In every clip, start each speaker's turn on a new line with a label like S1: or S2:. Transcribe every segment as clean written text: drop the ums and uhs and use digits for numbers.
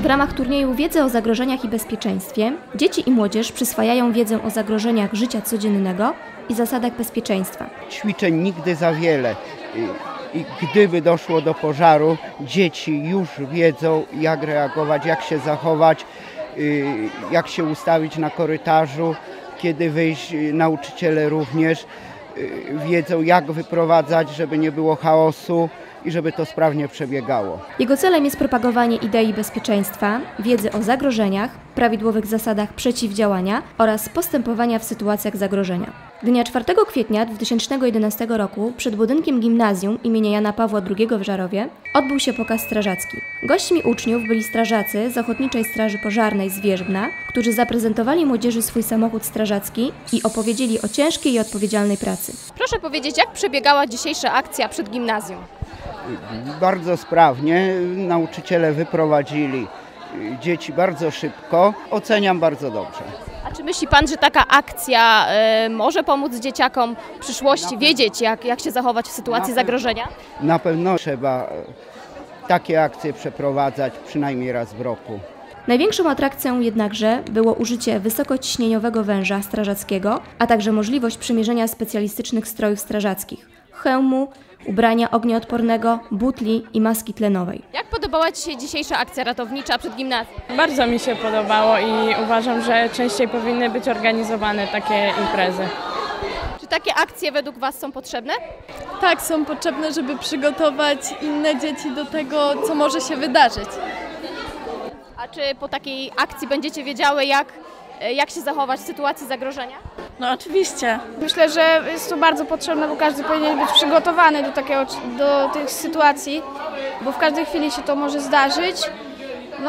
S1: W ramach turnieju Wiedzy o zagrożeniach i bezpieczeństwie dzieci i młodzież przyswajają wiedzę o zagrożeniach życia codziennego i zasadach bezpieczeństwa.
S2: Ćwiczeń nigdy za wiele. I gdyby doszło do pożaru, dzieci już wiedzą, jak reagować, jak się zachować, jak się ustawić na korytarzu, kiedy wyjść. Nauczyciele również wiedzą, jak wyprowadzać, żeby nie było chaosu i żeby to sprawnie przebiegało.
S1: Jego celem jest propagowanie idei bezpieczeństwa, wiedzy o zagrożeniach, prawidłowych zasadach przeciwdziałania oraz postępowania w sytuacjach zagrożenia. Dnia 4 kwietnia 2011 roku przed budynkiem gimnazjum imienia Jana Pawła II w Żarowie odbył się pokaz strażacki. Gośćmi uczniów byli strażacy z Ochotniczej Straży Pożarnej z Wierzbna, którzy zaprezentowali młodzieży swój samochód strażacki i opowiedzieli o ciężkiej i odpowiedzialnej pracy.
S3: Proszę powiedzieć, jak przebiegała dzisiejsza akcja przed gimnazjum?
S2: Bardzo sprawnie. Nauczyciele wyprowadzili dzieci bardzo szybko. Oceniam bardzo dobrze.
S3: A czy myśli Pan, że taka akcja może pomóc dzieciakom w przyszłości wiedzieć, jak się zachować w sytuacji zagrożenia?
S2: Na pewno trzeba takie akcje przeprowadzać przynajmniej raz w roku.
S1: Największą atrakcją jednakże było użycie wysokociśnieniowego węża strażackiego, a także możliwość przymierzenia specjalistycznych strojów strażackich, hełmu, ubrania ognioodpornego, butli i maski tlenowej.
S3: Jak podobała Ci się dzisiejsza akcja ratownicza przed gimnazjum?
S4: Bardzo mi się podobało i uważam, że częściej powinny być organizowane takie imprezy.
S3: Czy takie akcje według Was są potrzebne?
S5: Tak, są potrzebne, żeby przygotować inne dzieci do tego, co może się wydarzyć.
S3: A czy po takiej akcji będziecie wiedziały, jak się zachować w sytuacji zagrożenia?
S5: No oczywiście.
S6: Myślę, że jest to bardzo potrzebne, bo każdy powinien być przygotowany do tych sytuacji, bo w każdej chwili się to może zdarzyć. No,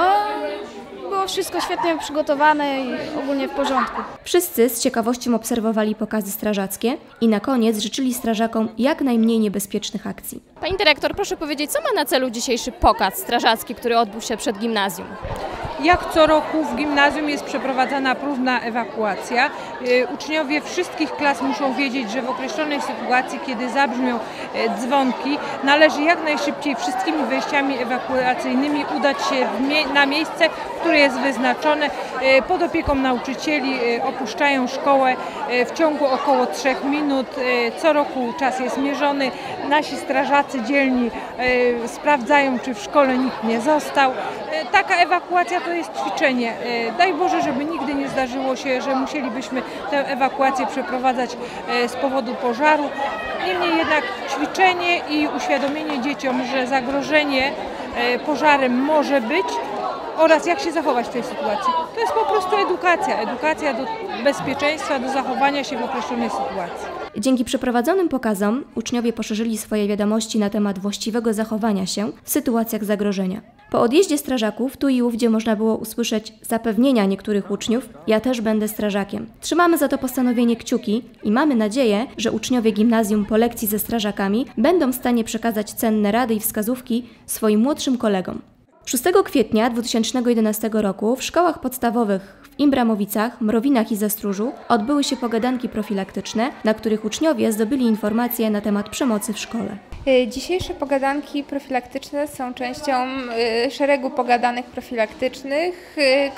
S6: było wszystko świetnie przygotowane i ogólnie w porządku.
S1: Wszyscy z ciekawością obserwowali pokazy strażackie i na koniec życzyli strażakom jak najmniej niebezpiecznych akcji.
S3: Pani dyrektor, proszę powiedzieć, co ma na celu dzisiejszy pokaz strażacki, który odbył się przed gimnazjum?
S7: Jak co roku w gimnazjum jest przeprowadzana próbna ewakuacja. Uczniowie wszystkich klas muszą wiedzieć, że w określonej sytuacji, kiedy zabrzmią dzwonki, należy jak najszybciej wszystkimi wejściami ewakuacyjnymi udać się na miejsce, które jest wyznaczone. Pod opieką nauczycieli opuszczają szkołę w ciągu około 3 minut. Co roku czas jest mierzony. Nasi strażacy dzielni sprawdzają, czy w szkole nikt nie został. Taka ewakuacja to jest ćwiczenie. Daj Boże, żeby nigdy nie zdarzyło się, że musielibyśmy tę ewakuację przeprowadzać z powodu pożaru. Niemniej jednak ćwiczenie i uświadomienie dzieciom, że zagrożenie pożarem może być oraz jak się zachować w tej sytuacji. To jest po prostu edukacja. Edukacja do bezpieczeństwa, do zachowania się w określonej sytuacji.
S1: Dzięki przeprowadzonym pokazom uczniowie poszerzyli swoje wiadomości na temat właściwego zachowania się w sytuacjach zagrożenia. Po odjeździe strażaków tu i ówdzie można było usłyszeć zapewnienia niektórych uczniów: ja też będę strażakiem. Trzymamy za to postanowienie kciuki i mamy nadzieję, że uczniowie gimnazjum po lekcji ze strażakami będą w stanie przekazać cenne rady i wskazówki swoim młodszym kolegom. 6 kwietnia 2011 roku w szkołach podstawowych w Imbramowicach, Mrowinach i Zastróżu odbyły się pogadanki profilaktyczne, na których uczniowie zdobyli informacje na temat przemocy w szkole.
S8: Dzisiejsze pogadanki profilaktyczne są częścią szeregu pogadanek profilaktycznych,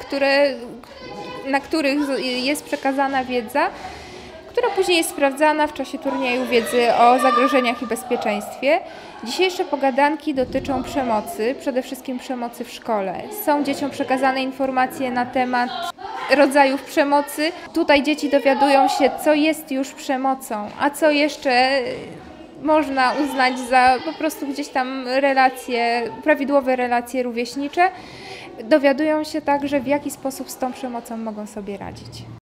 S8: na których jest przekazana wiedza, która później jest sprawdzana w czasie turnieju wiedzy o zagrożeniach i bezpieczeństwie. Dzisiejsze pogadanki dotyczą przemocy, przede wszystkim przemocy w szkole. Są dzieciom przekazane informacje na temat rodzajów przemocy. Tutaj dzieci dowiadują się, co jest już przemocą, a co jeszcze można uznać za po prostu gdzieś tam prawidłowe relacje rówieśnicze. Dowiadują się także, w jaki sposób z tą przemocą mogą sobie radzić.